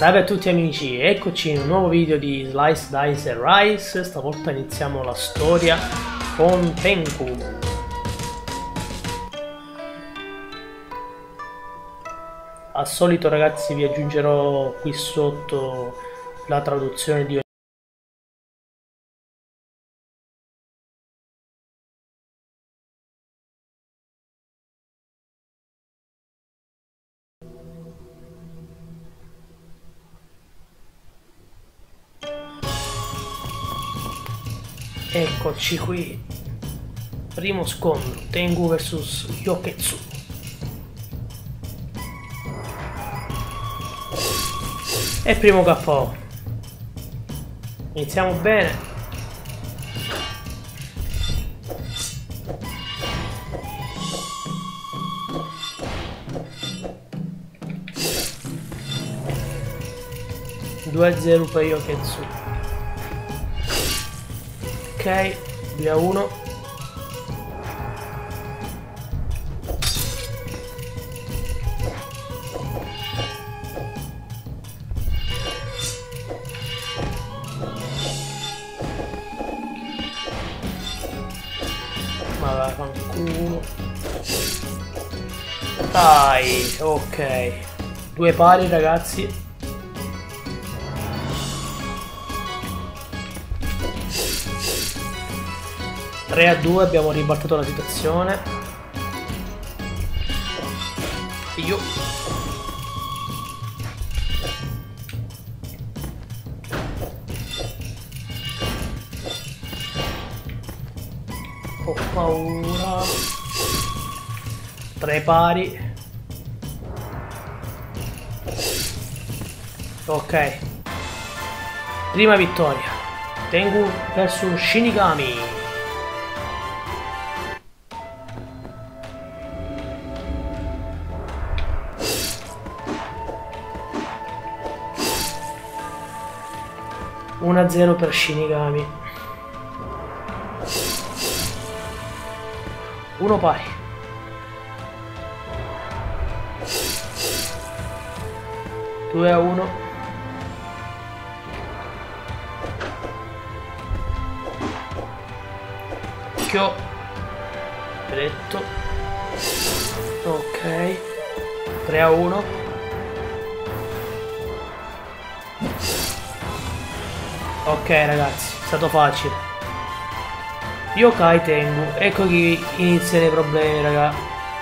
Salve a tutti amici, eccoci in un nuovo video di Slice, Dice and Rice. Stavolta iniziamo la storia con Tengu. Al solito ragazzi vi aggiungerò qui sotto la traduzione di Eccoci qui. Primo scontro, Tengu vs Yoketsu. E primo KO. Iniziamo bene. Due a 0 per Yoketsu. Ok, 2 a 1. Ma vai, fanculo. Dai, ok. Due pari ragazzi. 3 a 2, abbiamo ribaltato la situazione. Io. Ho paura. 3 pari. Ok. Prima vittoria. Tengu vs Shinigami. Una a 0 per Shinigami. 1 pari. Due a 1. Occhio. Dretto. Ok. 3 a 1. Ok ragazzi, è stato facile. Yokai Tengu, ecco che iniziano i problemi raga.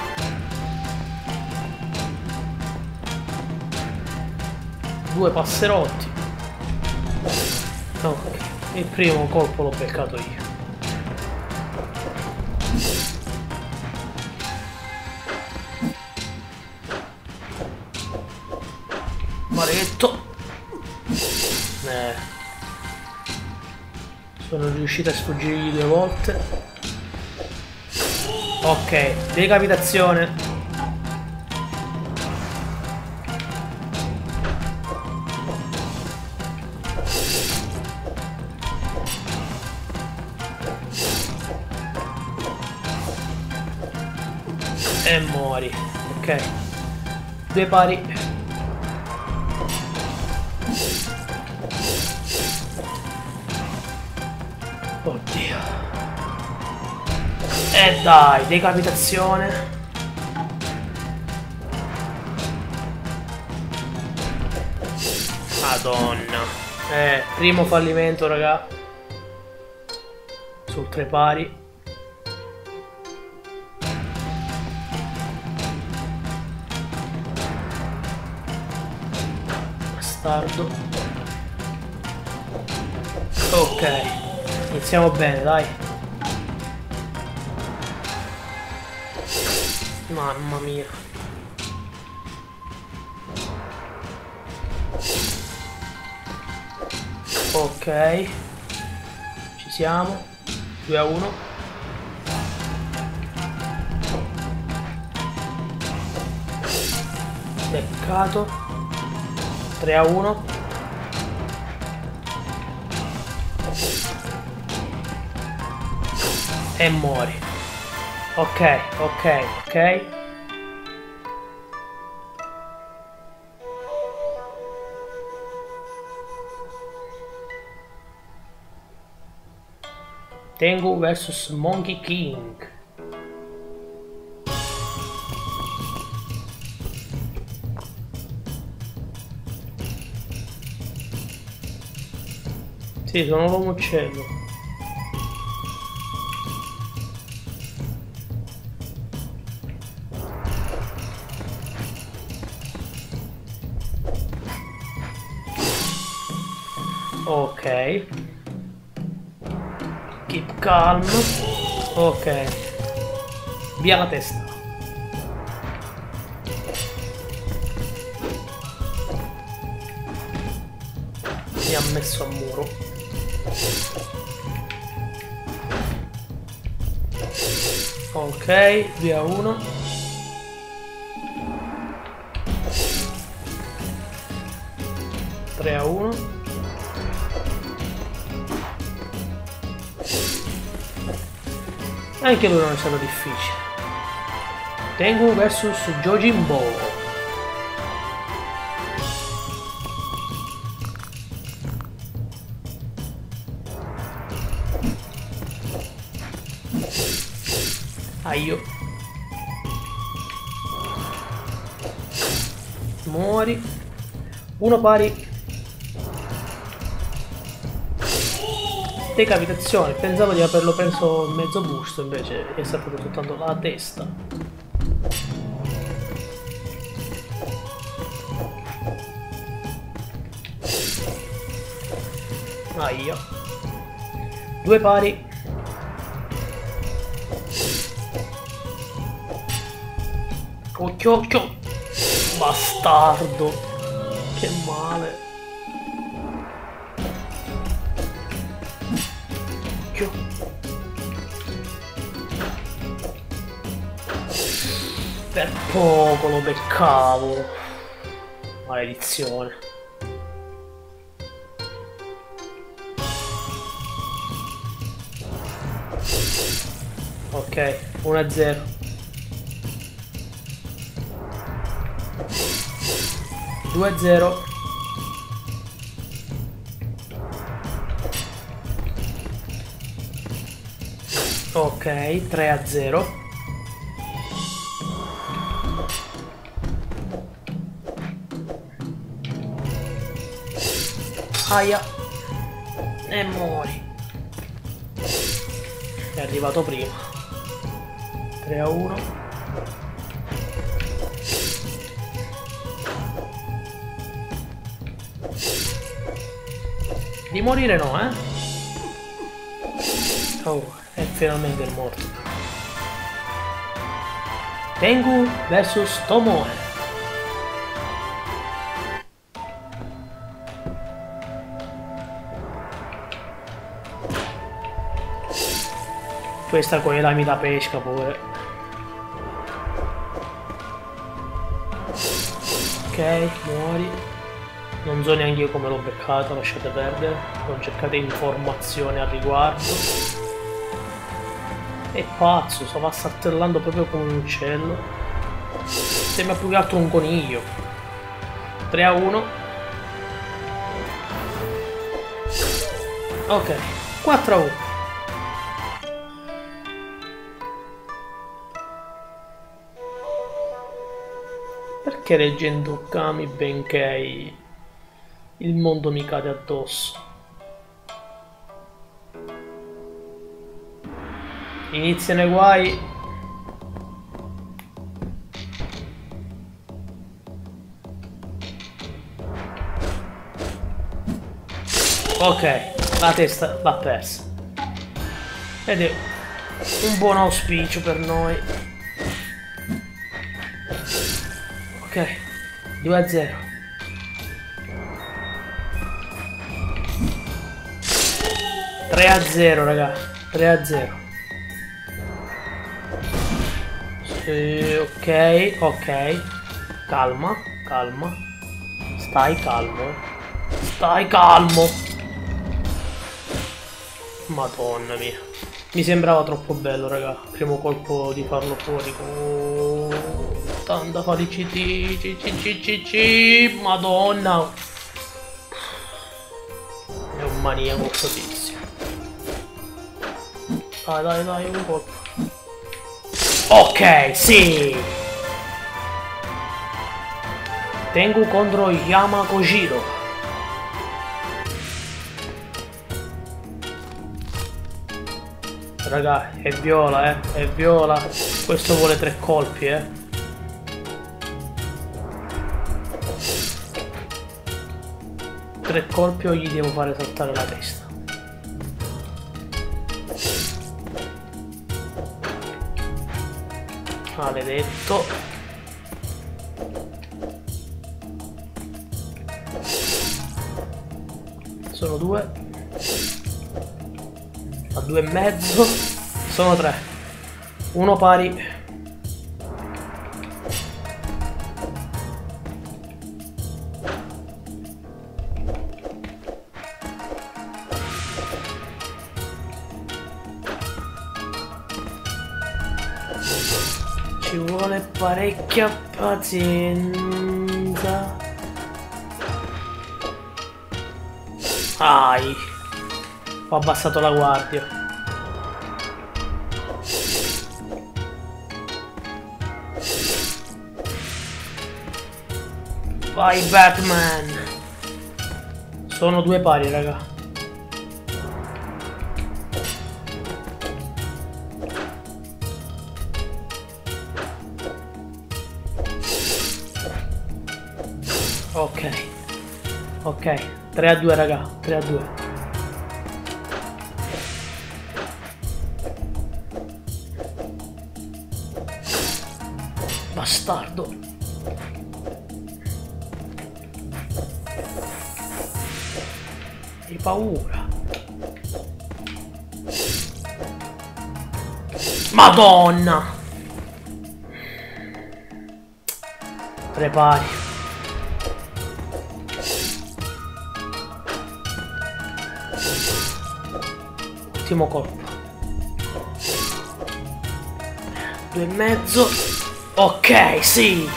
Due passerotti. Ok, il primo colpo l'ho beccato io. Maledetto. Sono riuscito a sfuggirgli 2 volte. Ok, decapitazione. E muori. Ok. 2 pari. Oddio. E dai, decapitazione. Madonna. Primo fallimento, raga. Sul 3 pari. Bastardo. Ok. Iniziamo bene, dai. Mamma mia. Ok. Ci siamo. 2 a 1. Peccato. 3 a 1. E muori. Ok, ok, ok. Tengu vs Monkey King. Sì, sono l'uomo uccello. Ok. Keep calm. Ok. Via la testa. Mi ha messo a muro. Ok, via uno. Tre a 1. Anche lui non è stato difficile. Tengu vs Yojimbo. Aio. Muori. Uno pari. Decapitazione. Pensavo di averlo preso in mezzo busto, invece è stato soltanto la testa. Aia. Due pari. Occhio, occhio! Bastardo! Che male! Occhio! Per poco lo beccavo! Maledizione! Ok, 1-0. 2-0. Ok, 3-0. Aia. E muori. È arrivato prima. 3-1. Di morire no, eh? Oh, è finalmente morto. Tengu vs Tomoe. Questa con i lami da pesca pure. Ok, muori. Non so neanche io come l'ho beccato, lasciate perdere, non cercate informazioni al riguardo. È pazzo, stava saltellando proprio come un uccello. Sembra più che altro un coniglio. 3-1. Ok, 4-1. Perché leggendo Kami Benkei il mondo mi cade addosso? Iniziano i guai. Ok, la testa l'ha persa. Ed è un buon auspicio per noi. Ok, 2-0. 3-0 raga, 3-0. Sì, ok, ok. Calma, calma. Stai calmo. Stai calmo. Madonna mia. Mi sembrava troppo bello raga. Primo colpo di farlo fuori. Oh, tanta felicità. Madonna. È un maniaco questo tizio. Dai, dai, dai, un colpo. Ok, sì! Tengu contro Yama Kojiro. Raga, è viola, è viola. Questo vuole 3 colpi, 3 colpi o gli devo fare saltare la testa. Maledetto. Sono 2. A 2,5. Sono 3. 1 pari. Ci vuole parecchia pazienza. Ai, ho abbassato la guardia. Vai Batman. Sono 2 pari, raga. Ok, ok, 3-2 raga, 3-2. Bastardo. Hai paura. Madonna. 3 pari. Ultimo colpo. 2,5. Ok, sì.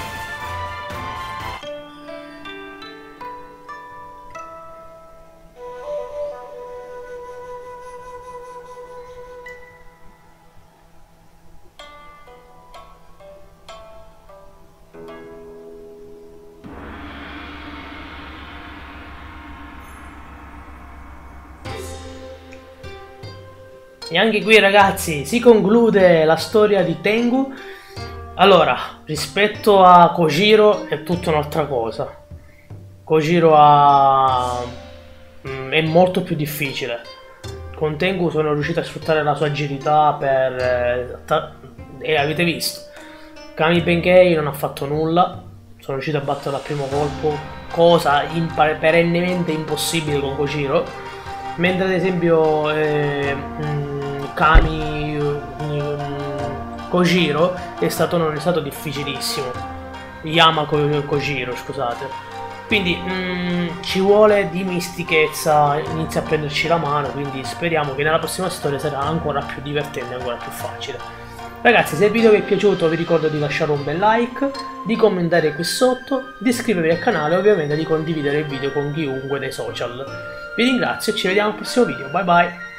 E anche qui ragazzi si conclude la storia di Tengu. Allora, rispetto a Kojiro è tutta un'altra cosa. Kojiro è molto più difficile. Con Tengu sono riuscito a sfruttare la sua agilità e avete visto, Kami Benkei non ha fatto nulla. Sono riuscito a batterlo al primo colpo, cosa perennemente impossibile con Kojiro. Mentre ad esempio Kojiro non è stato difficilissimo. Yama Kojiro, scusate. Quindi ci vuole di mistichezza, inizia a prenderci la mano, quindi speriamo che nella prossima storia sarà ancora più divertente, ancora più facile. Ragazzi, se il video vi è piaciuto vi ricordo di lasciare un bel like, di commentare qui sotto, di iscrivervi al canale e ovviamente di condividere il video con chiunque dei social. Vi ringrazio e ci vediamo al prossimo video, bye bye!